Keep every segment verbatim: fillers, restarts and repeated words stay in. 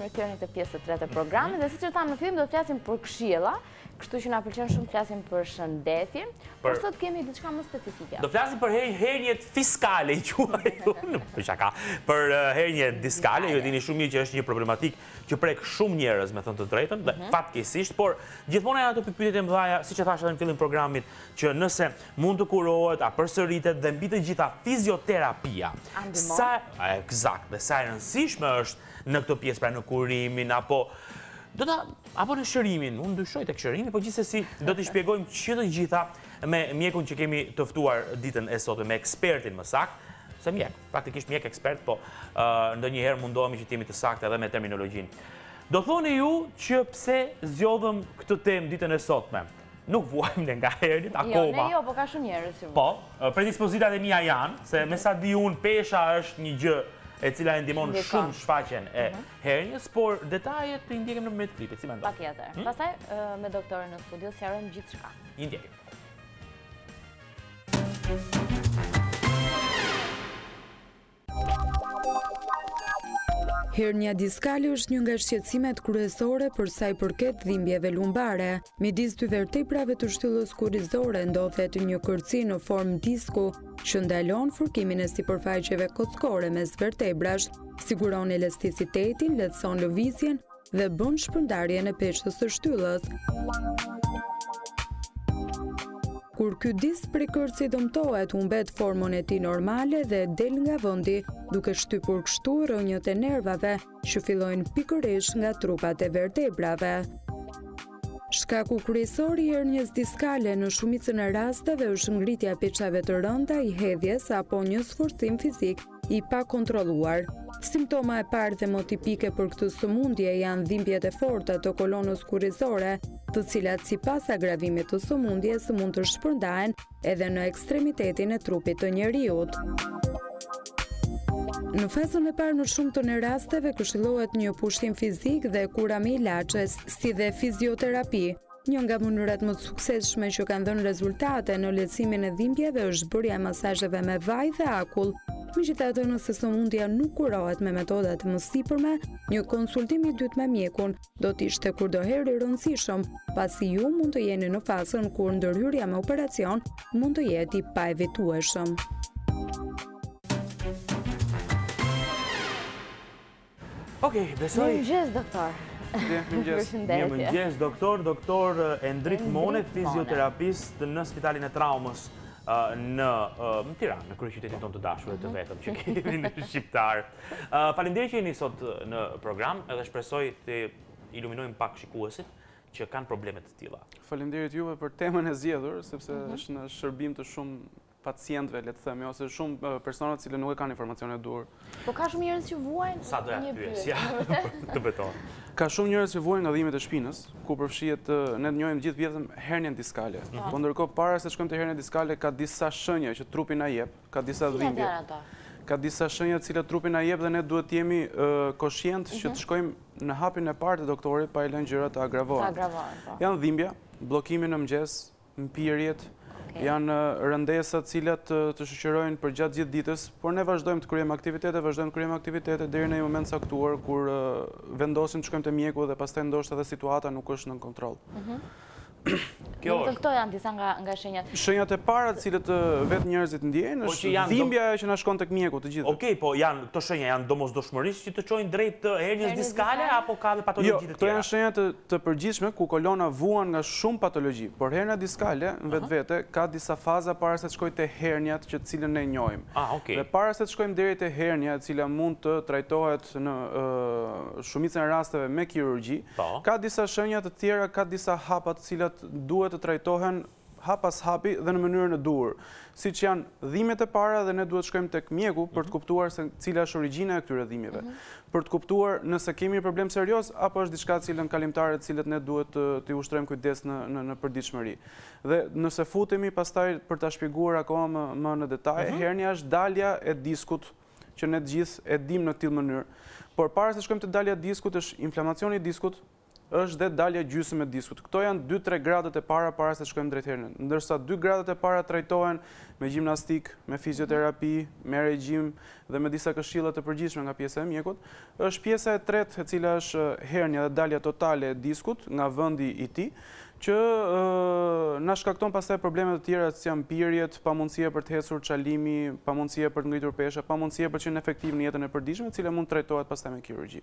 mirëkthyer në këtë pjesë të tretë të programit dhe siç e thamë në fillim do të flasim për këshilla, kështu që na pëlqen shumë të flasim për shëndetjen, por sot kemi diçka më specifike. Do flasim për herniet fiskale, i quajtur, për çka, për hernie diskale, ju e dini shumë mirë që është një problematik që prek shumë njerëz, me thënë të drejtën, dhe fatkeqësisht, por gjithmonë janë ato pyetje të mëdha, siç e thash edhe në fillim programit, që nëse mund të kurohet, a përsëritet dhe mbi të gjitha fizioterapia. Sa eksakt, dhe sa e rëndësishme është në këtë pjesë, pra në kurimin apo do ta apo në shërimin, unë dyshoj tek shërimi, por gjithsesi do t'i shpjegojmë që të gjitha me mjekun që kemi të ftuar ditën e sotme, me ekspertin më saktë, se mjek, praktikisht mjek ekspert, po uh, ndonjëherë mundohemi që t'jemi të saktë edhe me terminologjinë. Do thoni ju që pse zgjodhëm këtë temë ditën e sotme? Nuk vuajmë ne nga herniet akoma. Jo, ne jo, po ka shumë njerëz që. Po, predispozitat e mia janë, se me sa di unë, pesha është një gjë e cila e ndihmon shumë shfaqjen e hernies, por detajet i ndjekim në mes klipit, si mendon? Patjetër. Pastaj me doktorin në studio sqarojmë gjithçka. I ndjekim. Hernia diskale është një nga shqetësimet kryesore për sa i përket dhimbjeve lumbare. Midis dy vertebrave të shtyllës kurrizore ndodhet një kërci në formë disku që ndalon fërkimin e sipërfaqeve kockore mes vertebrash, siguron elasticitetin, lehtëson lëvizjen dhe bën shpërndarjen e peshës së shtyllës. Kur ky disk prej kërci dëmtohet, humbet formën e tij normale dhe del nga vendi, duke shtypur kështu rrënjët e nervave që fillojnë pikërisht nga trupat e vertebrave. Shkaku kryesor i hernies diskale në shumicën e rasteve është ngritja e peshave të rënda, i hedhjes apo një sforcim fizik i pakontrolluar. Simptoma e parë dhe më tipike për këtë sëmundje janë dhimbjet e forta të kolonës kurrizore, të cilat sipas agravimit të sëmundjes mund të shpërndahen edhe në ekstremitetin e trupit të njeriut. Në fazën e parë në shumë të në rasteve këshillohet një pushtim fizik dhe kura me ilaçes, si dhe fizioterapi. Një nga mënyrat më të suksesshme që kanë dhënë rezultate në lehtësimin e dhimbjeve është bërja e masazheve me vaj dhe akull. Megjithatë, nëse sëmundja nuk kurohet me metoda të mësipërme, një konsultim i dytë me mjekun do të ishte kurdoherë i rëndësishëm, pasi ju mund të jeni në fazën kur ndërhyrja me operacion mund të jetë i paevitueshëm. Okej, besoj. Mirëmëngjes, doktor. Një mëngjes, doktor, doktor Endrik Monet, fizioterapist në Spitalin e Traumës në Tiranë, në kryeqytetin tonë të dashur të vetëm që kemi në shqiptar. Faleminderit që jeni sot në program, edhe shpresoj të iluminojmë pak shikuesit që kanë probleme të tilla. Faleminderit juve për temën e zgjedhur, sepse është në shërbim të shumë pacientëve, le të themi, ose shumë persona të cilët nuk e kanë informacionin e duhur. Po ka shumë njerëz që vuajnë? Sa doja të pyesja të beton. Ka shumë njerëz që vuajnë nga dhimbjet e shpinës, ku përfshihet ne të njohim gjithë vjetëm hernia diskale. Po ndërkohë para se të shkojmë te hernia diskale ka disa shenja që trupi na jep, ka disa dhimbje. Ka disa shenja të cilat trupi na jep dhe ne duhet të jemi koshient që të shkojmë në hapin e parë të doktorit pa i lënë gjërat të agravohen. Janë dhimbja, bllokimi në mëngjes, mpirjet, janë rëndesa të cilat të shoqërojnë për gjatë gjithë ditës, por ne vazhdojmë të kryejmë aktivitete, vazhdojmë të kryejmë aktivitete deri në një moment caktuar kur vendosim të shkojmë te mjeku dhe pastaj ndoshta edhe situata nuk është në kontroll. Kjo është. Këto janë disa nga nga shenjat. Shenjat e para të cilët vetë njerëzit ndjejnë është dhimbja që na shkon tek mjeku të gjithë. Okej, po janë këto shenja janë domosdoshmërisht që të çojnë drejt të hernies diskale apo ka edhe patologji të tjera? Jo, këto janë shenja të, të përgjithshme ku kolona vuan nga shumë patologji, por hernia diskale në vetvete ka disa faza para se të shkojë te herniat që të cilën ne njohim. Ah, okay. Dhe para se të shkojmë deri te hernia, e cila mund të trajtohet në uh, shumicën e rasteve me kirurgji, ka disa shenja të tjera, ka disa hapa të cilat duhet të trajtohen hap pas hapi dhe në mënyrën e duhur. Siç janë dhimbjet e para dhe ne duhet shkojmë tek mjeku për të kuptuar se cila është origjina e këtyre dhimbjeve. Për të kuptuar nëse kemi një problem serioz apo është diçka e cilën kalimtare të cilët ne duhet të ushtrojmë kujdes në në, në përditshmëri. Dhe nëse futemi pastaj për ta shpjeguar akoma më, më në detaj, hernia është dalja e diskut që ne të gjithë e dimë në tillë mënyrë. Por para se shkojmë te dalja e diskut është inflamacioni i diskut, është dhe dalja gjysmë e diskut. Këto janë dy tre gradët e para para se shkojmë drejt hernjën. Ndërsa dy gradët e para trajtohen me gjimnastik, me fizioterapi, me regjim dhe me disa këshilla të përgjithshme nga pjesa e mjekut. Është pjesa e tretë e cila është hernja dhe dalja totale e diskut nga vendi i tij, që na shkakton pastaj probleme të tjera si janë pirjet, pamundësia për të ecur, çalimi, pamundësia për të ngritur pesha, pamundësia për të qenë efektiv në jetën e përditshme, e cila mund trajtohet pastaj me kirurgji.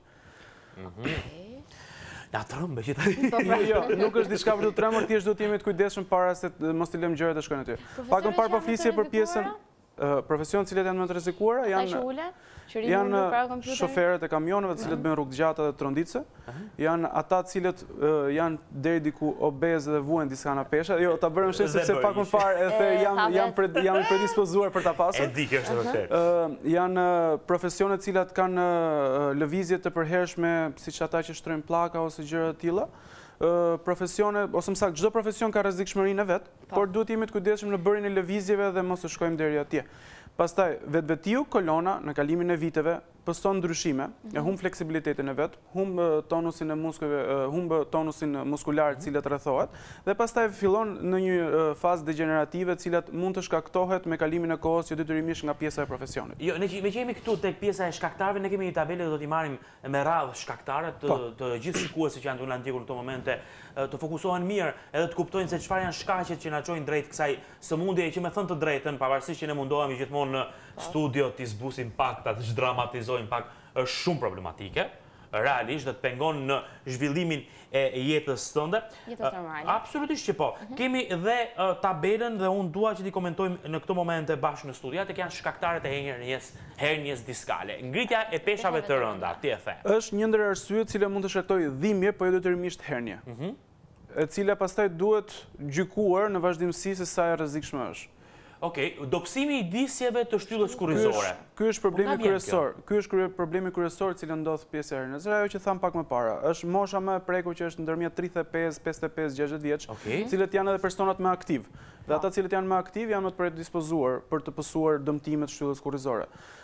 Na trëmbë që të... Jo, nuk është diçka për të tremur, thjesht do të jemi të kujdesshëm para se mos t'i lëmë gjërat të shkojnë aty. Pakën parë po flisje për pjesën profesionet cilët janë më të rrezikuara, janë janë shoferët e kamionëve të cilët bëjnë rrugë gjata dhe tronditse, janë ata të cilët janë deri diku obez dhe vuajnë diska nga pesha. Jo, ta bërëm sheh sepse pak më parë e the jam jam jam i predispozuar për ta pasur. E di që është vërtet. Janë profesione të cilat kanë lëvizje të përhershme, siç ata që shtrojnë pllaka ose gjëra të tilla. Profesione, ose më saktë, çdo profesion ka rrezikshmërinë e vet, por duhet jemi të kujdesshëm në bërjen e lëvizjeve dhe mos të shkojmë deri atje. Pastaj, vetvetiu kolona në kalimin e viteve pëston ndryshime, e humb fleksibilitetin e vet, humb tonusin e muskujve, humb tonusin muskular të cilët rrethohet, dhe pastaj fillon në një fazë degenerative të cilat mund të shkaktohet me kalimin e kohës, jo detyrimisht nga pjesa e profesionit. Jo, ne me që jemi këtu tek pjesa e shkaktarëve, ne kemi një tabelë dhe do t'i marrim me radhë shkaktarët të, të gjithë shikuesit që janë të ndjekur në këto momente, të fokusohen mirë edhe të kuptojnë se çfarë janë shkaqet që na çojnë drejt kësaj sëmundjeje që me thënë të drejtën, pavarësisht që ne mundohemi gjithmonë në studio të zbusim pak, të zhdramatizojmë pak, është shumë problematike, realisht dhe të pengon në zhvillimin e jetës tënde. Jetës normale. Absolutisht që po. Kemi dhe tabelën dhe unë dua që t'i komentojmë në këto momente bashkë në studia, tek janë shkaktarët e hernjes, hernjes diskale. Ngritja e peshave të rënda, ti e the. Është një ndër arsyet cila mund të shkaktojë dhimbje, po jo detyrimisht hernje. E cila pastaj duhet gjykuar në vazhdimsi se sa e rrezikshme është. Okej, dobësimi i disjeve të shtyllës kurrizore. Ky është problemi kryesor. Ky është problemi kryesor i cili ndodh pjesë e hernjës. Ajo që tham pak më para, është mosha më e prekur që është ndërmjet tridhjetë e pesë, pesëdhjetë e pesë, gjashtëdhjetë vjeç, cilët janë edhe personat më aktiv. Dhe ata cilët janë më aktiv janë më të predispozuar për të pësuar dëmtime të shtyllës kurrizore.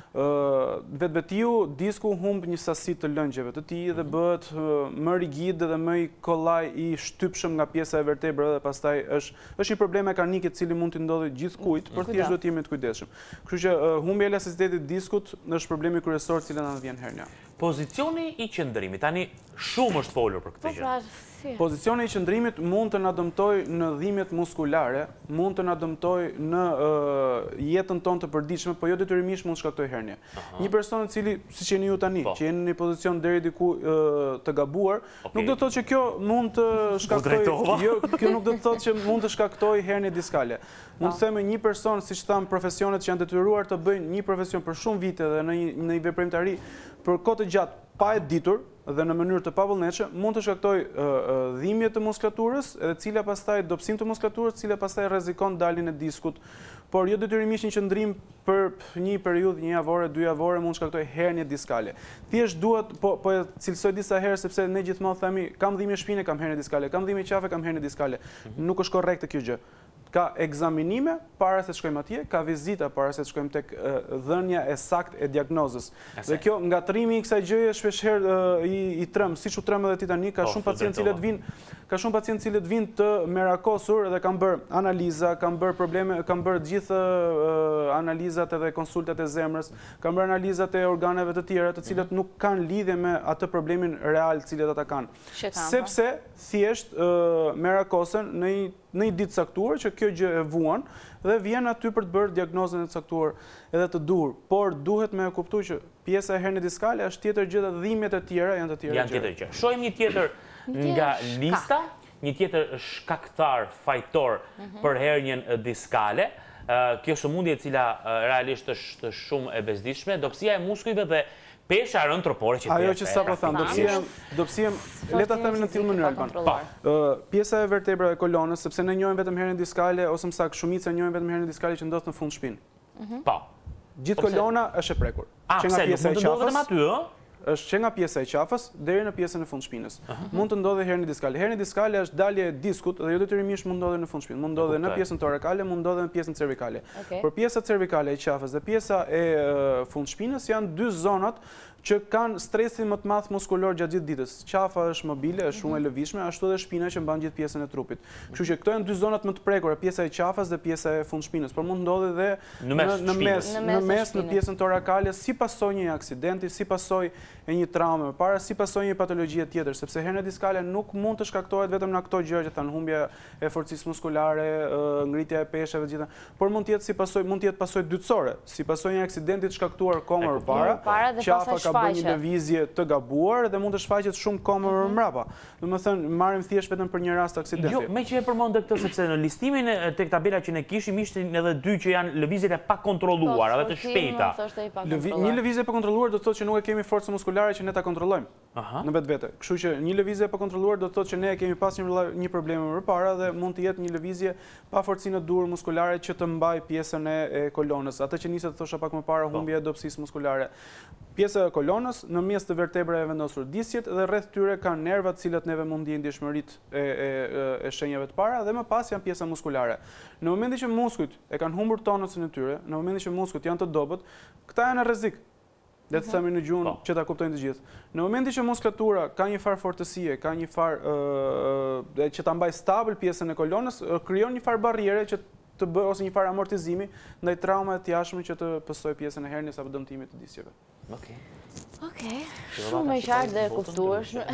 Vetvetiu, disku humb një sasi të lëngjeve të tij dhe bëhet më rigid dhe më i kollaj i shtypshëm nga pjesa e vertebrave dhe pastaj është është një problem mekanike i cili mund të ndodhë gjithkujt, por thjesht duhet të jemi të kujdesshëm. Kështu që humbja e elasticitetit të diskut është problemi kryesor i cili na vjen hernja. Pozicioni i qëndrimit, tani shumë është folur për këtë gjë. Pozicioni i qëndrimit mund të na dëmtojë në dhimbjet muskulare, mund të na dëmtojë në jetën tonë të përditshme, por jo detyrimisht mund të shkaktojë hernje. Një person i cili, siç jeni ju tani, që jeni në një pozicion deri diku të gabuar, nuk do të thotë që kjo mund të shkaktojë, jo, kjo nuk do të thotë që mund të shkaktojë hernje diskale. Mund të themi një person, siç tham, profesionet që janë detyruar të bëjnë një profesion për shumë vite dhe në një, një veprimtari për kohë të gjatë pa e ditur dhe në mënyrë të pavullnetshme, mund të shkaktojë dhimbje të muskulaturës, edhe cila pastaj dobësim të muskulaturës, cila pastaj rrezikon daljen e diskut, por jo detyrimisht një qëndrim për një periudhë, një javore, dy javore mund të shkaktojë hernje diskale. Thjesht duhet, po po e cilësoj disa herë sepse ne gjithmonë themi kam dhimbje shpine, kam hernje diskale, kam dhimbje qafe, kam hernje diskale. Nuk është korrekte kjo gjë. Ka ekzaminime para se të shkojmë atje, ka vizita para se të shkojmë tek dhënia e saktë e diagnozës. Dhe kjo ngatrimi i kësaj gjëje shpeshherë i, i trëm, siç u trëm edhe ti tani, ka shumë pacientë cilët vinë, ka shumë pacientë cilët vinë të merakosur dhe kanë bërë analiza, kanë bërë probleme, kanë bërë gjithë analizat edhe konsultat e zemrës, kanë bërë analizat e organeve të tjera, të cilët nuk kanë lidhje me atë problemin real të cilët ata kanë. Sepse thjesht merakosen në një në një ditë caktuar që kjo gjë e vuan dhe vjen aty për të bërë diagnozën e caktuar edhe të duhur. Por duhet me kuptuar që pjesa e hernje diskale është tjetër gjë dhe dhimbjet e tjera janë të tjera gjë. Janë tjetër gjë. Shohim një tjetër nga lista, një tjetër shkaktar fajtor për hernjen diskale. Kjo sëmundje e cila realisht është shumë e bezdishme, dobësia e muskujve dhe pesha rënd tropore që ajo që sapo tham, dobësia, le ta themi në tillë mënyrë Alban. Pjesa e vertebrave e kolonës, sepse ne njohim vetëm hernjen diskale ose më saktë shumica njohin vetëm hernjen diskale që ndodh në fund shpinë. Po. Gjithë kolona është e prekur. Që nga pjesa e qafës, është që nga pjesa e qafës deri në pjesën e fund shpinës. Mund të ndodhë hernje diskale. Hernja diskale është dalje e diskut dhe jo detyrimisht mund ndodhë në fund shpinë. Mund ndodhë në pjesën torakale, mund ndodhë në pjesën cervikale. Por pjesa cervikale e qafës dhe pjesa e fund shpinës janë dy zonat që kanë stresin më të madh muskulor gjatë gjithë ditës. Qafa është mobile, është shumë e lëvizshme, ashtu edhe shpina që mban gjithë pjesën e trupit. Kështu që këto janë dy zonat më të prekura, pjesa e qafas dhe pjesa e fund shpinës, por mund ndodhi edhe në mes, në mes në pjesën torakale si pasojë një aksidenti, si pasojë e një traume, para si pasojë një patologjie tjetër, sepse hernia diskale nuk mund të shkaktohet vetëm nga këto gjëra që thanë humbja e forcisë muskulare, ngritja e peshëve gjithë, por mund të jetë si pasojë, mund të jetë pasojë dytësore, si pasojë një aksidenti të shkaktuar kohë më parë, qafa ka bërë një lëvizje të gabuar dhe mund të shfaqet shumë kohë më mbrapa. Domethënë marrim thjesht vetëm për një rast aksidenti. Jo, me që e përmendë këtë sepse në listimin tek tabela që ne kishim ishin edhe dy që janë lëvizjet e pakontrolluara dhe të shpejta. Një lëvizje e pakontrolluar do të thotë që nuk e kemi forcën muskulare që ne ta kontrollojmë në vetvete. Kështu që një lëvizje e pakontrolluar do të thotë që ne kemi pas një një problem më parë dhe mund të jetë një lëvizje pa forcinë e dur muskulare që të mbaj pjesën e kolonës. Atë që nisë të thosha pak më parë, humbja e dobësisë muskulare. Pjesa e kolonës në mes të vertebrave vendosur disqet dhe rreth tyre kanë nerva të cilat neve mund ndjejmë ndjeshmëritë e, e, e shenjave të para dhe më pas janë pjesa muskulare. Në momentin që muskujt e kanë humbur tonusin e tyre, në momentin që muskujt janë të dobët, këta janë në rrezik. Dhe të themi në gjuhën që ta kuptojnë të gjithë. Në momentin që muskulatura ka një farë fortësie, ka një farë uh, që ta mbaj stabil pjesën e kolonës, uh, krijon një farë barriere që të bëjë ose një farë amortizimi ndaj traumave të jashtme që të pësojë pjesën e hernies apo dëmtimit të disqeve. Okej. Okej, shumë e qartë dhe e kuptueshme.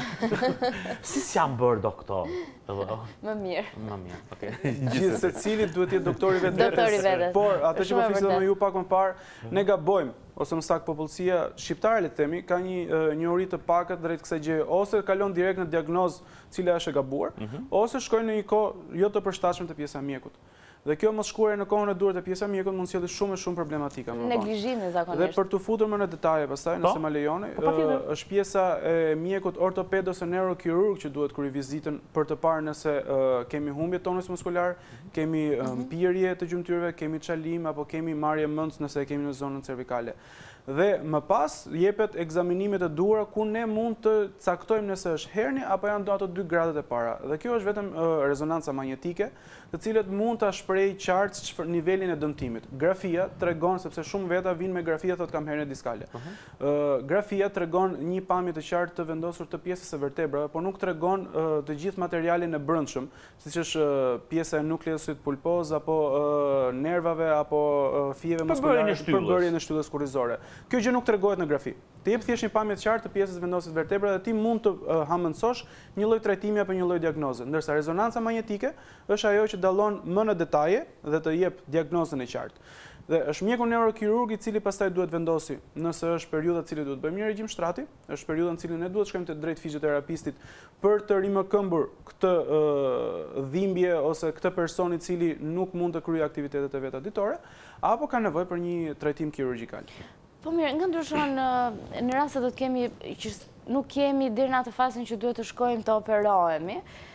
Si s'janë bërë do këto? Më mirë. Më mirë, okej. Gjithë secili duhet të jetë doktori vetes. Doktori vetes. Por atë që po flisëm me ju pak më parë, ne gabojmë ose më saktë popullsia shqiptare le të themi ka një njohuri të pakët drejt kësaj gjëje, ose kalon direkt në diagnozë cila është e gabuar, ose shkojnë në një kohë jo të përshtatshme të pjesa e mjekut. Dhe kjo mos shkuarja në kohën e duhur të pjesa e mjekut mund të sjellë shumë e shumë problematika më vonë. Neglizhimi zakonisht. Dhe për të futur më në detaje pastaj, nëse ma lejoni, është pjesa e mjekut ortoped ose neurokirurg që duhet kur i vizitën për të parë nëse kemi humbje tonus muskular, kemi mpirje të gjymtyrëve, kemi çalim apo kemi marrje mend nëse e kemi në zonën cervikale. Dhe më pas jepet ekzaminimet e duhura ku ne mund të caktojmë nëse është hernie apo janë ato dy gradet e para. Dhe kjo është vetëm rezonanca magnetike, të cilët mund ta shprehë qartë nivelin e dëmtimit. Grafia tregon, sepse shumë veta vinë me grafia thotë kam hernie diskale. Grafia tregon një pamje të qartë të vendosur të pjesës së vertebrave, por nuk tregon të gjithë materialin e brendshëm, siç është pjesa e nukleusit pulpoz apo nervave apo fijeve muskulare për bërjen e shtyllës kurrizore. Kjo gjë nuk tregohet në grafi. Të jep thjesht një pamje të qartë të pjesës vendosit vertebra dhe ti mund të uh, hamendësosh një lloj trajtimi apo një lloj diagnoze, ndërsa rezonanca magnetike është ajo që dallon më në detaje dhe të jep diagnozën e qartë. Dhe është mjeku neurokirurg i cili pastaj duhet vendosi nëse është periudha e cili duhet bëjmë një regjim shtrati, është periudha në cilën ne duhet shkojmë te drejt fizioterapistit për të rimëkëmbur këtë uh, dhimbje ose këtë person i cili nuk mund të kryejë aktivitetet e veta ditore, apo ka nevojë për një trajtim kirurgjikal. Po mirë, nga ndryshon në rast se do të kemi që nuk kemi deri në atë fazën që duhet të shkojmë të operohemi,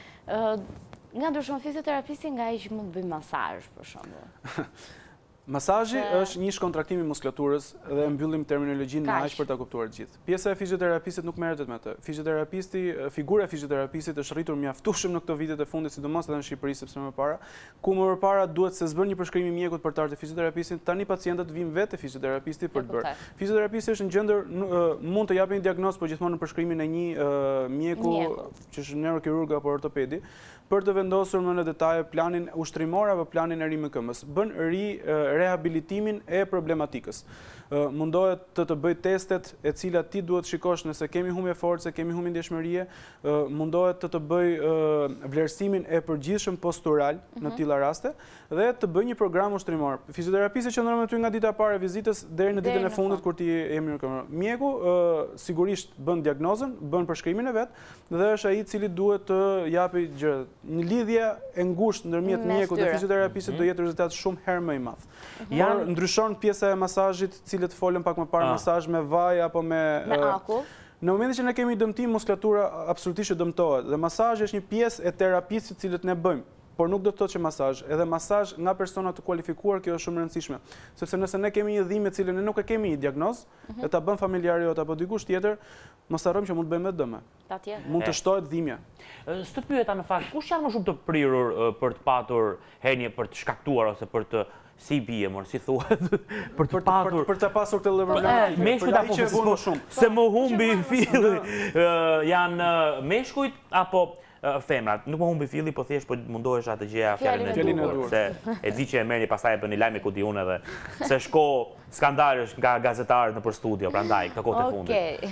nga ndryshon fizioterapisti nga ai që mund të bëjë masazh për shembull. Masazhi është një shkontraktimi i muskulaturës dhe mbyllim terminologjinë në aq për ta kuptuar të gjithë. Pjesa e fizioterapistit nuk merret vetëm atë. Fizioterapisti, figura e fizioterapistit është rritur mjaftueshëm në këto vitet e fundit, sidomos edhe në Shqipëri, sepse më parë, ku më parë duhet se s'bën një përshkrim i mjekut për të ardhur te fizioterapisti, tani pacientët vinë vetë te fizioterapisti për të bërë. Fizioterapisti është në gjendër mund të japë një diagnozë, por gjithmonë në përshkrimin e një mjeku që është neurokirurg apo ortopedi, për të vendosur më në detaje planin ushtrimor apo planin e rimëkëmbës. Bën ri rehabilitimin e problematikës. Mundohet të të bëj testet e cilat ti duhet shikosh nëse kemi humbje force, kemi humbje ndjeshmërie, mundohet të të bëj vlerësimin e përgjithshëm postural në tilla raste dhe të bëj një program ushtrimor. Fizioterapisti qëndron me ty nga dita e parë e vizitës deri në ditën e fundit kur ti je mirë. Mjeku sigurisht bën diagnozën, bën përshkrimin e vet dhe është ai i cili duhet të japë gjërat. Një lidhje e ngushtë ndërmjet mjekut dhe fizioterapistit do jetë rezultat shumë herë më i madh. Por ndryshon pjesa e masazhit, cilët folën pak më parë, masazh me vaj apo me me akull. Në momentin që ne kemi dëmtim, muskulatura absolutisht dëmtohet dhe masazhi është një pjesë e terapisë të cilët ne bëjmë. por nuk do të thotë që masazh. Edhe masazh nga persona të kualifikuar kjo është shumë e rëndësishme. Sepse nëse ne kemi një dhimbje cilën ne nuk e kemi një diagnozë, e ta bën familjari jot apo dikush tjetër, mos harrojmë që mund të bëjmë edhe dëme. Mund të shtohet dhimbja. S'të pyeta në fakt, kush janë më shumë të prirur për të patur hernie për të shkaktuar ose për të si bie, mor, si thuhet, për të patur për të pasur këtë lloj problemi. Meshkujt apo se shumë. Se më humbi filli, janë meshkujt apo femrat, nuk më humbi filli, po thjesht po mundohesha të gjeja fjalën e duhur, se e di që e merrni pastaj e bëni lajme ku di unë edhe se shko skandalesh nga gazetarët nëpër studio, prandaj këtë kohë të fundit.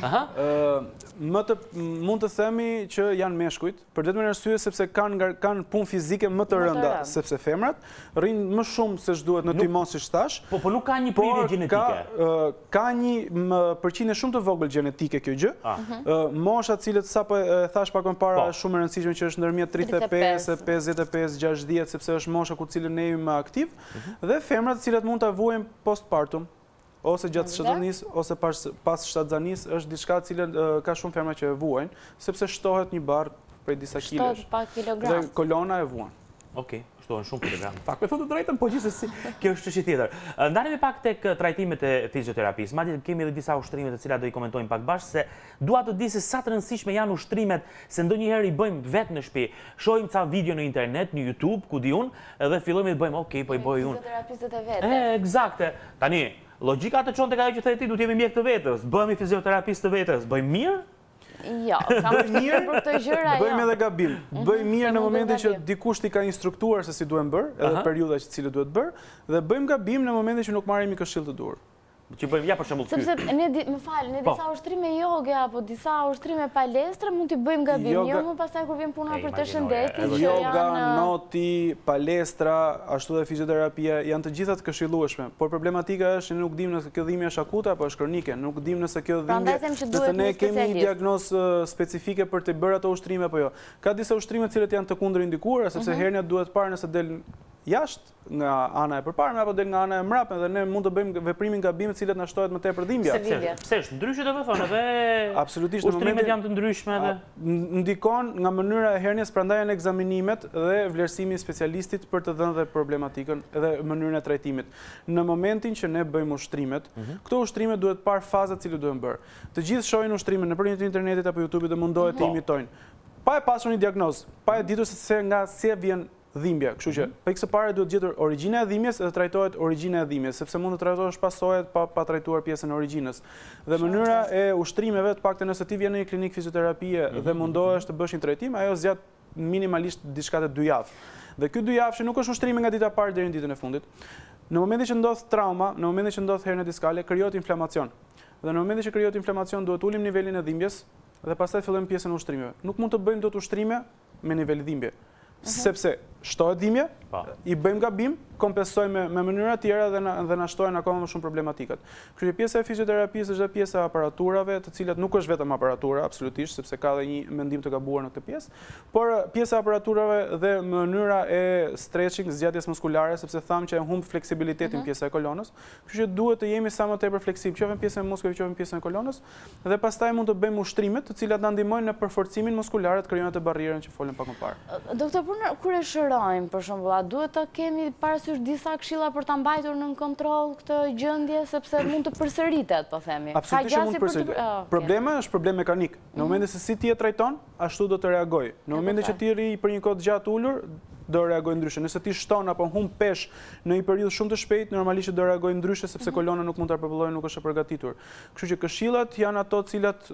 Ëh, më të mund të themi që janë meshkujt, për vetëm arsye sepse kanë kanë punë fizike më të rënda, sepse femrat rrinë më shumë se ç'duhet në timon siç thash. Po po nuk ka një prirje gjenetike. Ka një përqindje shumë të vogël gjenetike kjo gjë. Moshat cilët sapo e thash pak më parë është shumë e rëndësishme që është ndërmjet tridhjetë e pesë, pesëdhjetë e pesë, gjashtëdhjetë sepse është mosha ku cilën ne jemi më aktiv, dhe femrat të cilat mund ta vuajmë postpartum ose gjatë shtatzanisë ose pas shtatzanisë është diçka e cilën ka shumë femra që e vuajnë, sepse shtohet një barr prej disa kilesh. Shtohet pak kilogram. Dhe kolona e vuan. Okej, shtohen shumë kilogram. Pak me thotë të drejtën, po gjithsesi kjo është çështje tjetër. Ndalemi pak tek trajtimet e fizioterapisë. Madje kemi edhe disa ushtrime të cilat do i komentojmë pak bashkë, se dua të di se sa të rëndësishme janë ushtrimet, se ndonjëherë i bëjmë vetë në shtëpi. Shohim ca video në internet, në YouTube, ku di unë, edhe fillojmë të bëjmë, okay, po i bëj unë. Fizioterapistët e vetë. E, eksakte. Tani, logjika të çon tek ajo që thëti ti, duhet jemi mjek të vetes, bëhemi fizioterapistë të vetes, bëjmë mirë? Jo, kam mirë për këtë gjëra. Bëjmë edhe gabim. Bëjmë mirë në momentin që dikush t'i ka instruktuar se si duhen bërë, edhe periudha që cilë duhet bërë, dhe bëjmë gabim në momentin që nuk marrim këshill të dur. Që bëjmë ja për shembull ky. Sepse ne më fal, ne disa ushtrime joge apo disa ushtrime palestre mund t'i bëjmë gabim, jo më pastaj kur vjen puna për të shëndetit. Yoga, noti, palestra, ashtu dhe fizioterapia janë të gjitha të këshillueshme, por problematika është që nuk dimë nëse kjo dhimbje është akute apo është kronike, nuk dimë nëse kjo dhimbje, nëse ne kemi një diagnozë specifike për të bërë ato ushtrime apo jo. Ka disa ushtrime të cilët janë të kundërindikuara, sepse hernia duhet parë nëse del jashtë nga ana e përparme apo del nga ana e mbrapme, dhe ne mund të bëjmë veprimin gabim të cilat na shtohet më tepër dhimbja. Pse është ndryshe të thonë edhe absolutisht në ushtrimet janë të ndryshme edhe ndikon nga mënyra e hernias, prandaj janë ekzaminimet dhe vlerësimi i specialistit për të dhënë dhe problematikën edhe mënyrën e trajtimit. Në momentin që ne bëjmë ushtrimet, këto ushtrime duhet parë fazat që duhen bërë. Të gjithë shohin ushtrimin nëpërmjet internetit apo YouTube-it dhe mundohet të imitojnë. Pa e pasur një diagnozë, pa e ditur se nga si vjen dhimbja, kështu që pikë së pare duhet gjetur origjina e dhimbjes dhe trajtohet origjina e dhimbjes, sepse mund të trajtohesh pasojat pa pa trajtuar pjesën e origjinës. Dhe mënyra e ushtrimeve, të paktën nëse ti vjen në një klinikë fizioterapie dhe mundohesh të bësh një trajtim, ajo zgjat minimalisht diçka të dy javë. Dhe ky dy javë nuk është ushtrimi nga dita e parë deri në ditën e fundit. Në momentin që ndodh trauma, në momentin që ndodh hernia diskale, krijohet inflamacion. Dhe në momentin që krijohet inflamacion, duhet ulim nivelin e dhimbjes dhe pastaj fillojmë pjesën e ushtrimeve. Nuk mund të bëjmë dot ushtrime me nivel dhimbje. Sepse shtohet dhimbje, i bëjmë gabim, kompensojmë me mënyra tjera dhe na dhe na shtojnë akoma më shumë problematikat. Kështu që pjesa e fizioterapisë është dhe pjesa e aparaturave, të cilat nuk është vetëm aparatura, absolutisht, sepse ka edhe një mendim të gabuar në këtë pjesë, por pjesa e aparaturave dhe mënyra e stretching, zgjatjes muskulare, sepse thamë që e humb fleksibilitetin pjesa e kolonës. Kështu që duhet të jemi sa më tepër fleksibël, qoftë pjesën e muskujve, qoftë pjesën e kolonës, dhe pastaj mund të bëjmë ushtrimet, të cilat na ndihmojnë në përforcimin muskular të krijuar të barrierën që folëm pak më parë. Doktor, kur e shërojmë, për shembull, a duhet të kemi parasysh disa këshilla për ta mbajtur në kontroll këtë gjendje, sepse mund të përsëritet, po themi. Absolutisht mund të përsëritet. Problemi është problem mekanik. Në momentin se si ti e trajton, ashtu do të reagoj. Në momentin që ti rri për një kohë gjatë ulur, do reagoj ndryshe. Nëse ti shton apo humb pesh në një periudhë shumë të shpejtë, normalisht do reagoj ndryshe sepse kolona nuk mund ta përpullojë, nuk është e përgatitur. Kështu që këshillat janë ato të cilat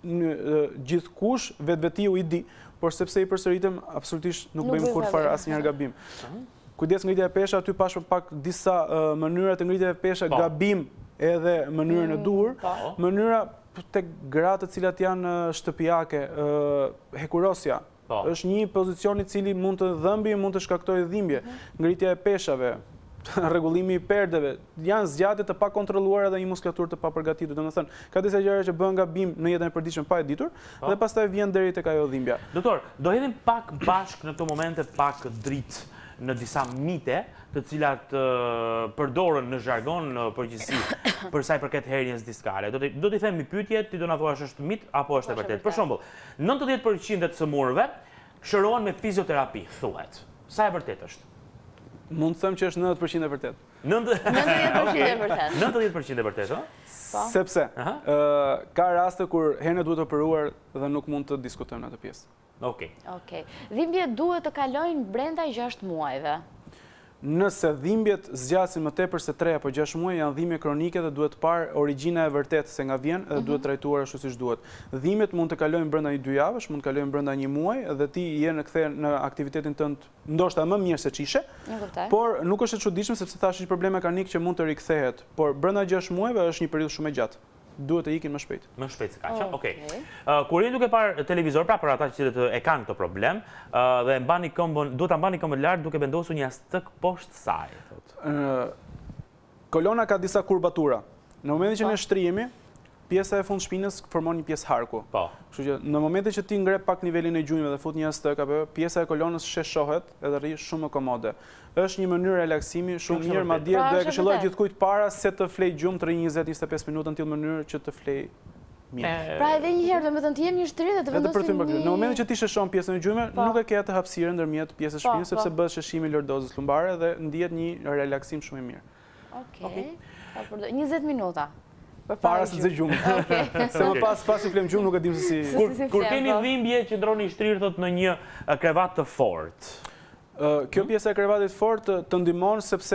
gjithkush vetvetiu i di, por sepse i përsëritem, absolutisht nuk bëjmë kurrë asnjëherë gabim. Kujdes ngritja e peshë, aty pash pak disa mënyra të ngritjeve e peshë, gabim edhe mënyrën e duhur, mënyra tek gratë të cilat janë shtëpiake, hekurosja. Është një pozicion i cili mund të dhëmbi, mund të shkaktojë dhimbje, ngritja e peshave, rregullimi i perdeve, janë zgjatje të pakontrolluara dhe një muskulaturë të papërgatitur. Domethënë, ka disa gjëra që bëhen gabim në jetën e përditshme pa e ditur dhe pastaj vjen deri tek ajo dhimbja. Doktor, do hedhim pak bashkë në këto momente pak dritë në disa mite, të cilat përdoren në zhargon në përgjithësi për sa i përket hernies diskale. Do të do t'i them një pyetje, ti do na thuash është mit apo është e vërtetë. Për shembull, nëntëdhjetë përqind të sëmurëve shërohen me fizioterapi, thuhet. sa e vërtet është? Mund të them që është nëntëdhjetë përqind e vërtet. nëntëdhjetë përqind e vërtet. nëntëdhjetë përqind e vërtet, ë? Sepse ka raste kur hernia duhet operuar dhe nuk mund të diskutojmë në atë pjesë. Okej. Okej. Dhimbjet duhet të kalojnë brenda gjashtë muajve. Nëse dhimbjet zgjasin më tepër se tre apo gjashtë muaj, janë dhimbje kronike dhe duhet parë origjina e vërtetë se nga vjen dhe duhet trajtuar ashtu siç duhet. Dhimbjet mund të kalojnë brenda një dy javësh, mund të kalojnë brenda një muaj dhe ti je në kthe në aktivitetin tënd ndoshta më mirë se çishe. Por nuk është e çuditshme sepse thash një problem mekanik që mund të rikthehet, por brenda gjashtë muajve është një periudhë shumë e gjatë. Duhet të ikin më shpejt. Më shpejt se kaq. Okej. Kur jeni duke parë televizor, pra për ata që e kanë këtë problem, dhe mbani këmbën, duhet ta mbani këmbën lart duke vendosur një yastik poshtë saj, thotë. Kolona ka disa kurbatura. Në momentin që ne shtrihemi, pjesa e fund shpinës formon një pjesë harku. Po. Kështu që në momentin që ti ngre pak nivelin e gjunjëve dhe fut një yastik apo pjesa e kolonës sheshohet edhe rri shumë më komode. Është një mënyrë relaksimi shumë mirë, madje do e këshilloj gjithkujt para se të flej gjumë të rri njëzet njëzet e pesë minuta në tillë mënyrë që të flej mirë. Pra edhe një herë, domethënë të jemi një shtrirë dhe të vendosim një... Në momentin që ti sheshon pjesën e gjunjëve, nuk e ke atë hapësirë ndërmjet pjesës shpinës sepse bëhet sheshimi i lordozës lumbare dhe ndihet një relaksim shumë i mirë. Okej. njëzet minuta. Para se të zë gjumë. Se më pas pas i flem gjumë nuk e dim se si... Kur keni dhimbje që ndroni shtrirë thot në një krevat të fortë. Kjo pjesa e krevatit fort të ndihmon sepse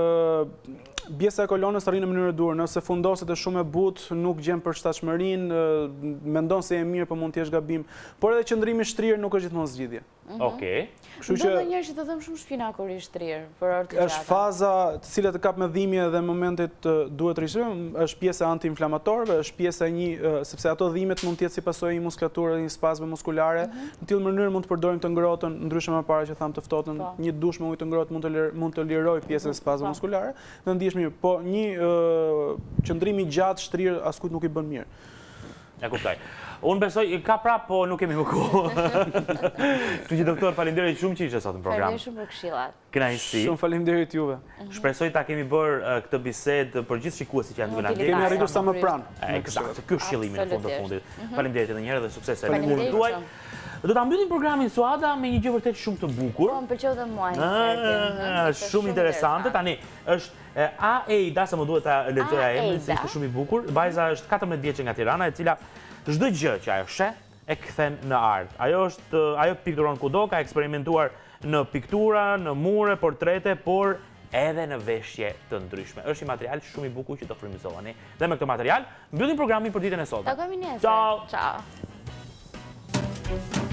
pjesa e kolonës arrin në mënyrë dur. Nëse fundoset e shumë e butë, nuk gjen përshtatshmërinë, mendon se je mirë, por mund të jesh gabim. Por edhe qëndrimi i shtrirë nuk është gjithmonë zgjidhje. Okej. Kështu që ndonjëherë që të them shumë shpina kur i shtrirë për orë të gjata. Është faza të cilat e kap me dhimbje dhe në momentet duhet rishëm, është pjesa antiinflamatorëve, është pjesa e një sepse ato dhimbjet mund të jetë si pasojë një muskulature dhe një spazme muskulare. Në tillë mënyrë mund të përdorim të ngrohtën, ndryshe më parë që tham të ftohtën, një dush me ujë të ngrohtë mund të mund të liroj pjesën e spazmit muskulare dhe ndihesh mirë. Po një qëndrim i gjatë shtrirë askujt nuk i bën mirë. Ja kuptoj. Unë besoj, ka prap, po nuk kemi më kohë. Kështu që doktor, faleminderit shumë që ishe sot në program. Faleminderit shumë për këshillat. Kënaqësi. Shumë faleminderit juve. Shpresoj ta kemi bërë këtë bisedë për gjithë shikuesit që janë duke na ndjekur. Kemi arritur sa më pranë. Eksakt, ky është qëllimi në fund të fundit. Faleminderit edhe një herë dhe sukses në punën tuaj. Do ta mbyllim programin Suada me një gjë vërtet shumë të bukur. Po, më pëlqeu dhe mua. Është shumë interesante. Tani është Aida, sa më duhet ta lexoja emrin, se ishte shumë i bukur. Vajza është katërmbëdhjetë vjeçë nga Tirana, e cila çdo gjë që ajo sheh e kthen në art. Ajo është ajo pikturon kudo, ka eksperimentuar në piktura, në mure, portrete, por edhe në veshje të ndryshme. Është një material shumë i bukur që të frymëzoheni. Dhe me këtë material mbyllim programin për ditën e sotme. Takojmë nesër. Ciao. Ciao.